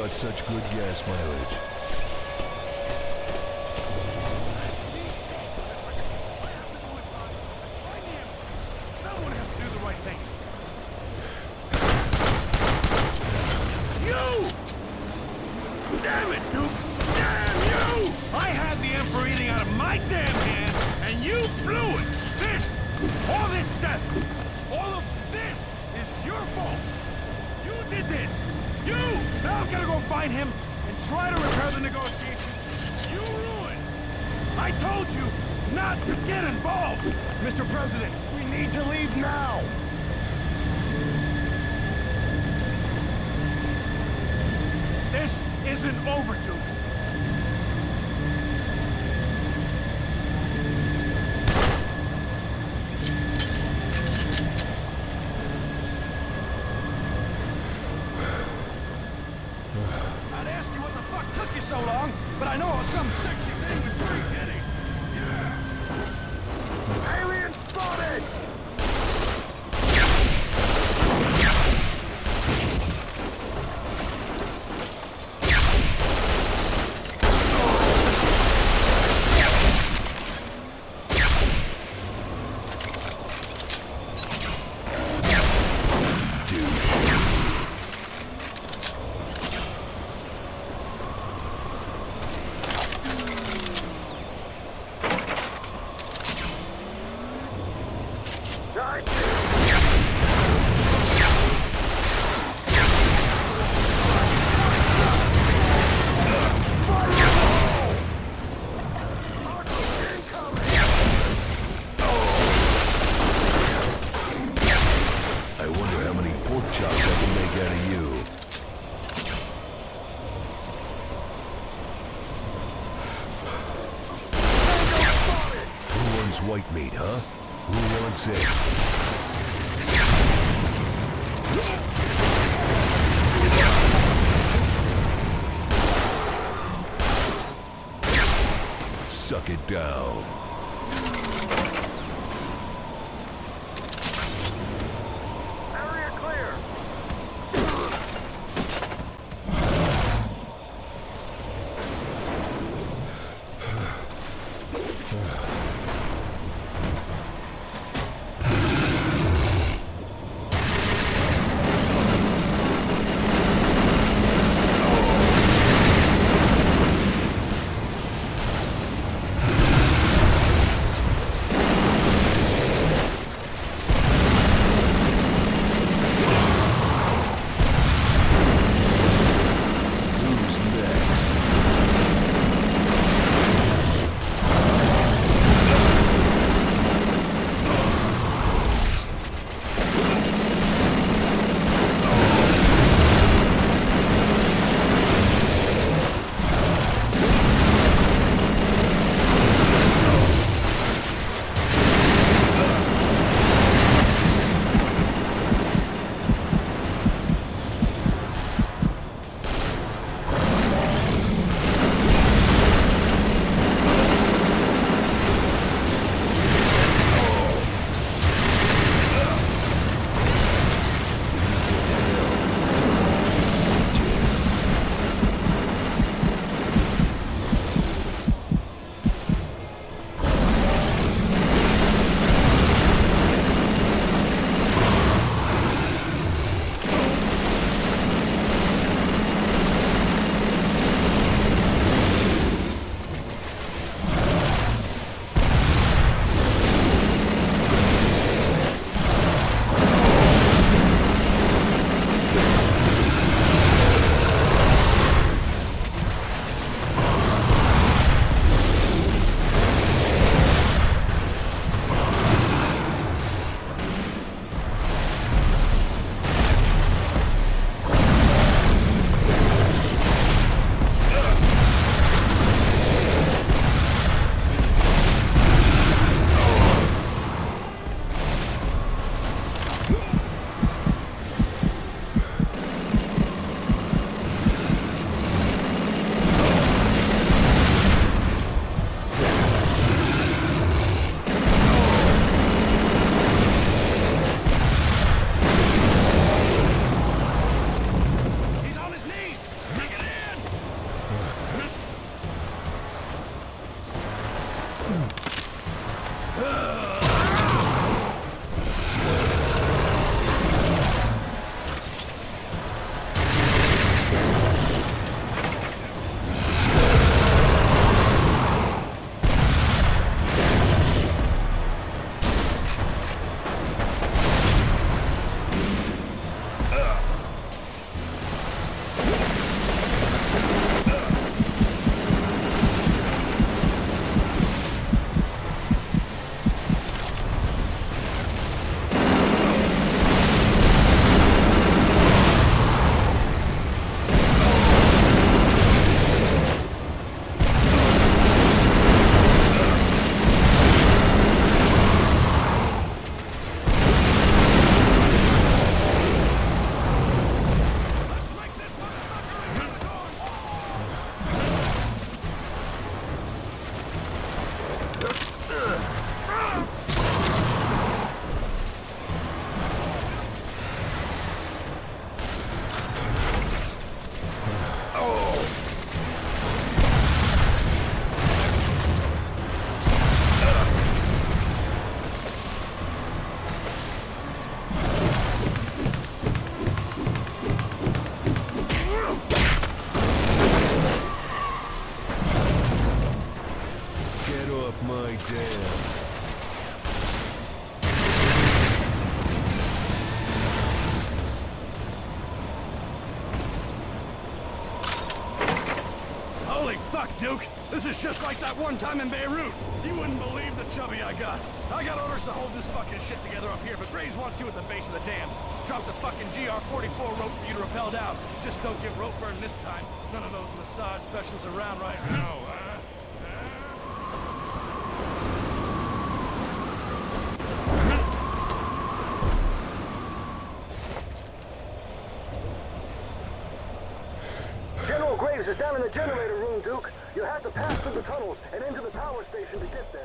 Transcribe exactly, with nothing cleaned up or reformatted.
got such good gas mileage. Someone has to do the right thing. You! Damn it, Duke! Damn you! I had the Emperor eating out of my damn hand, and you blew it! This! All this death! All of this is your fault! You did this! You! Now I've gotta go find him and try to repair the negotiations you ruined! I told you not to get involved! Mister President, we need to leave now! This isn't over, Duke. I'd ask you what the fuck took you so long, but I know it was some sexy thing with three titties. Yeah. Alien spotted! White meat, huh? Who wants it? Suck it down. Area clear! My dam. Holy fuck, Duke! This is just like that one time in Beirut. You wouldn't believe the chubby I got. I got orders to hold this fucking shit together up here, but Graves wants you at the base of the dam. Drop the fucking G R forty-four rope for you to rappel down. Just don't get rope burn this time. None of those massage specials around right now, huh? General Graves is down in the generator room, Duke. You have to pass through the tunnels and into the power station to get there.